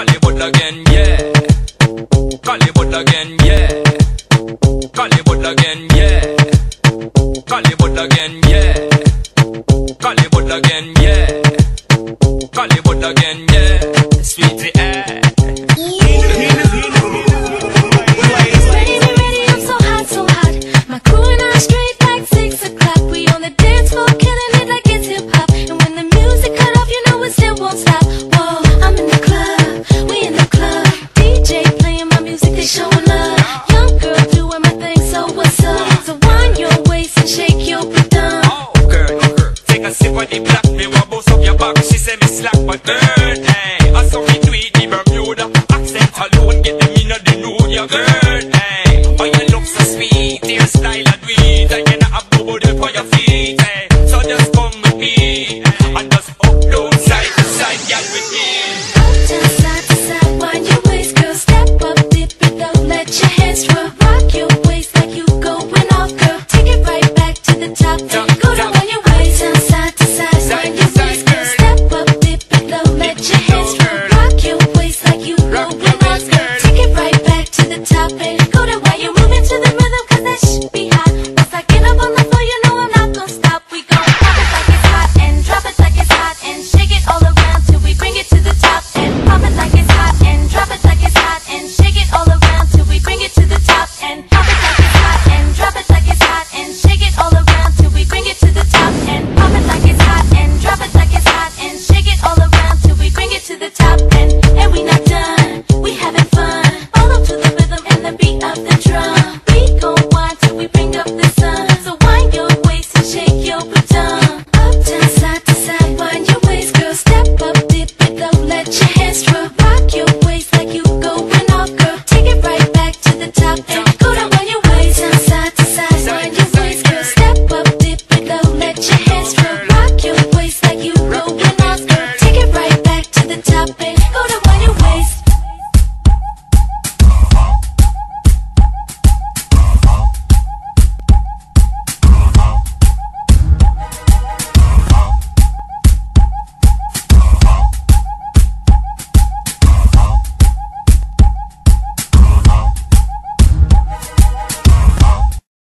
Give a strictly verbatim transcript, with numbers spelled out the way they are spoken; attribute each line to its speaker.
Speaker 1: Hollywood again, yeah. Hollywood again, yeah. Hollywood again, yeah. Hollywood again, yeah. Hollywood again, yeah. Hollywood again, yeah. Sweetie, eh.
Speaker 2: The black me wa bust up your back. She say me slack but girl, hey, I saw me do it the Bermuda accent alone. Get them inna the nude, ya girl.